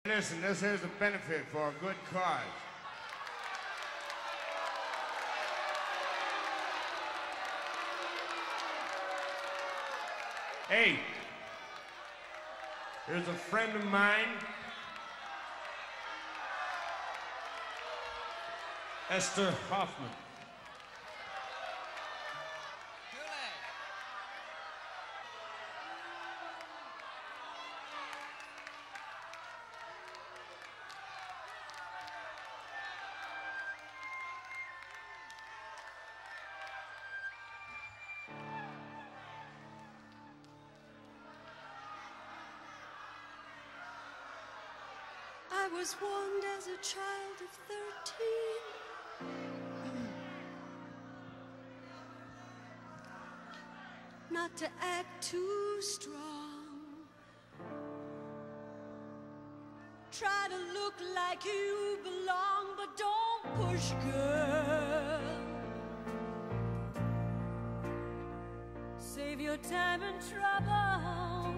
Listen, this is a benefit for a good cause. Hey, here's a friend of mine, Esther Hoffman. I was warned as a child of 13 not to act too strong. Try to look like you belong, but don't push, girl. Save your time and trouble.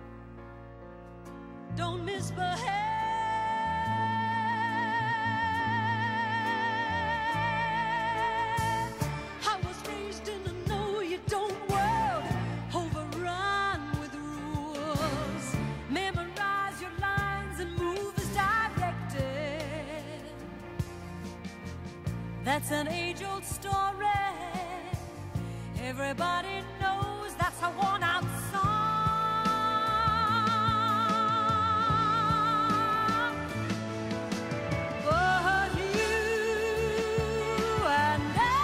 Don't misbehave. That's an age-old story. Everybody knows that's a worn-out song. But you and I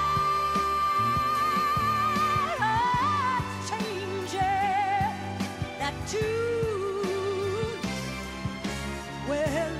are changing that tune. Well,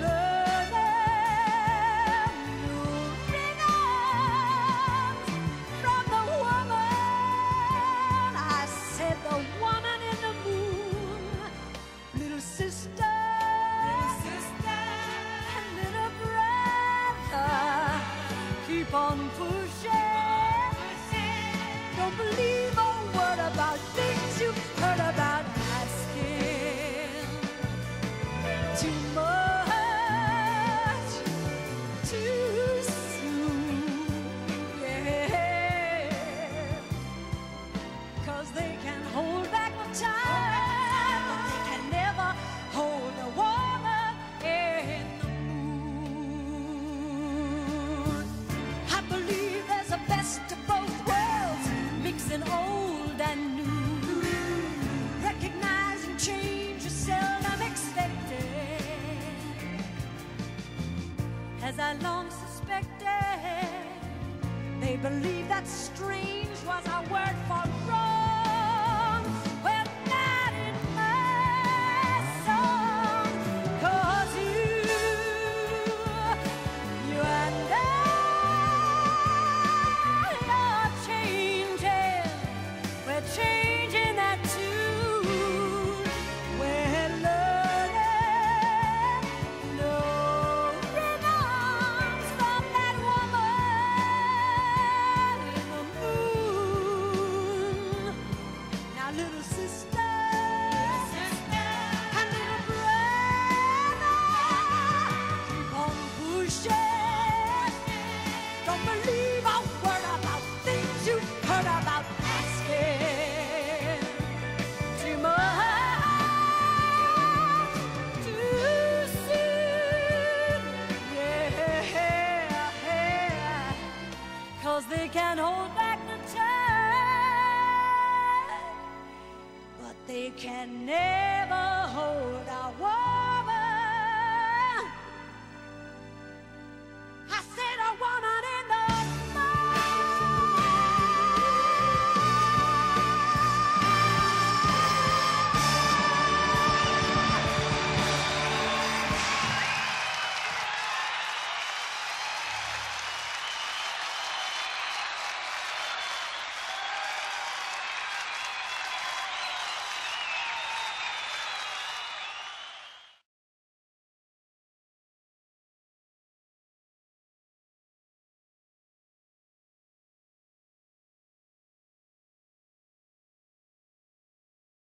keep on pushing. Don't believe a word about things you've heard about asking too much, too soon. Yeah, 'cause they can hold back the time, but they can never hold a woman in the best of both worlds, mixing old and new. Recognizing change is seldom expected, as I long suspected. They believe that strange was a word for wrong. Well, not in my song, 'cause you and I changing that tune. We're learning no rhythms from that woman in the moon. Now, little sister and little brother, keep on pushing. Don't believe a word about things you've heard about. Too much, too soon, yeah, 'cause they can't hold back the time, but they can never hold our